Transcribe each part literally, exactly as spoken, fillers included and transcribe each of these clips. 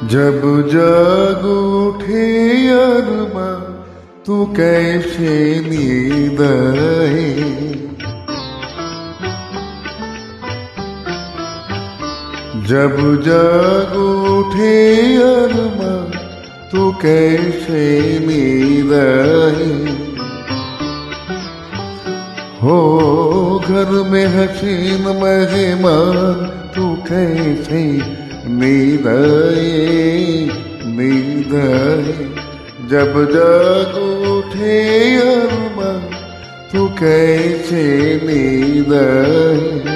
जब जाग उठे अरमा तू कैसे नींद आए। जब जाग उठे अरमा तू कैसे नींद आए। हो घर में हसीन मेहमान तू कैसे नींद आए नींद आए। जब जाग उठे अरमा तू कैसे नींद आए।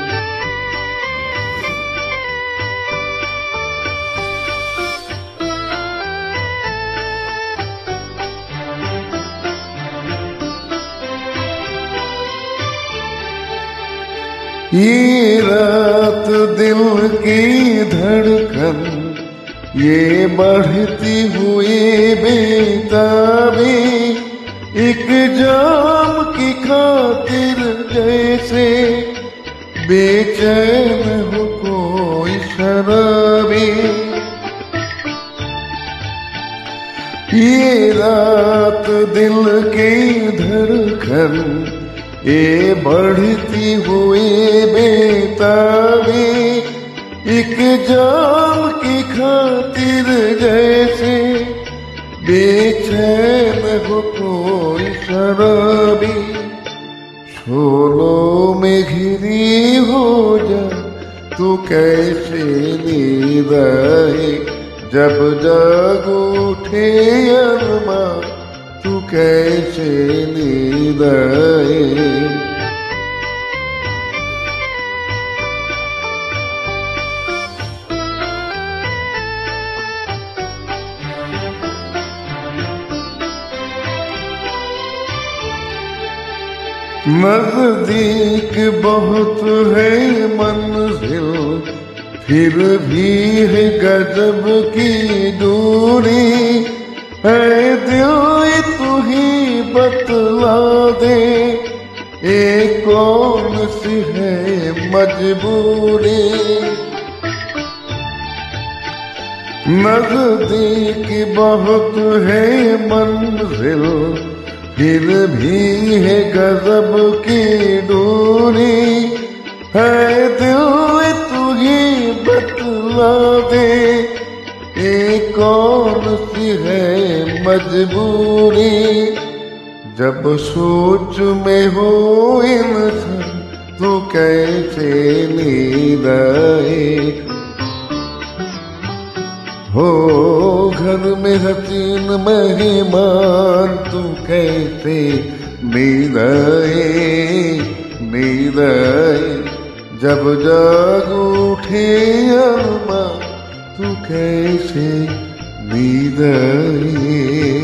ये रात दिल की धड़कन ये बढ़ती हुई बेताबी एक जाम की खातिर जैसे बेचैन हो कोई शराबी। ये रात दिल की धड़कन ये बढ़ती हुई बेताबी एक जाम की खातिर जैसे बेचैन हो कोई शराबी। शोलों में घिरी हो जा तू कैसे नींद आए। जब जाग उठे अरमा तू कैसे नींद आए। नजदीक बहुत है मंजिल फिर भी है गजब की दूरी। है दिल तू ही बतला दे ये कौन सी है मजबूरी। नजदीक बहुत है मंजिल फिर भी है गजब की दूरी। है दिल तू ही बतला दे ये कौन सी है मजबूरी। जब सोच में हो इंसान तू कैसे नींद आए। हो घर में हसीन मेहमान तू कैसे नींद आए नींद आए। जब जाग उठे अरमा तू कैसे नींद आए।